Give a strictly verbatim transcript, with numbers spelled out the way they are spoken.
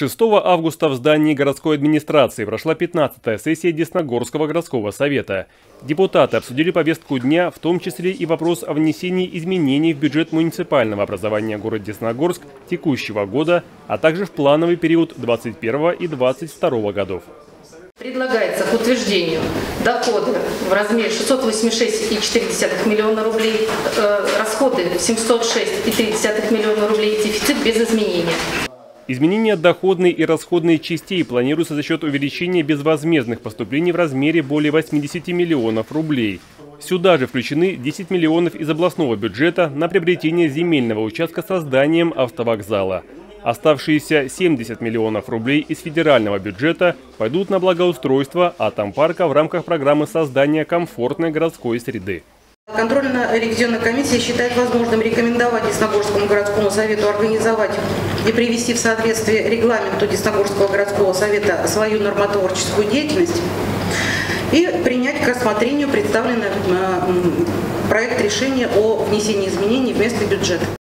шестого августа в здании городской администрации прошла пятнадцатая сессия Десногорского городского совета. Депутаты обсудили повестку дня, в том числе и вопрос о внесении изменений в бюджет муниципального образования города Десногорск текущего года, а также в плановый период двадцать первого и двадцать второго годов. Предлагается к утверждению доходы в размере шестьсот восемьдесят шесть целых четыре десятых миллиона рублей, э, расходы семьсот шесть целых три десятых миллиона рублей, дефицит без изменения. Изменения доходной и расходной частей планируются за счет увеличения безвозмездных поступлений в размере более восьмидесяти миллионов рублей. Сюда же включены десять миллионов из областного бюджета на приобретение земельного участка со зданием автовокзала. Оставшиеся семьдесят миллионов рублей из федерального бюджета пойдут на благоустройство атомпарка в рамках программы создания комфортной городской среды. Контрольно-ревизионная комиссия считает возможным рекомендовать Десногорскому городскому совету организовать и привести в соответствие регламенту Десногорского городского совета свою нормотворческую деятельность и принять к рассмотрению представленный проект решения о внесении изменений в местный бюджет.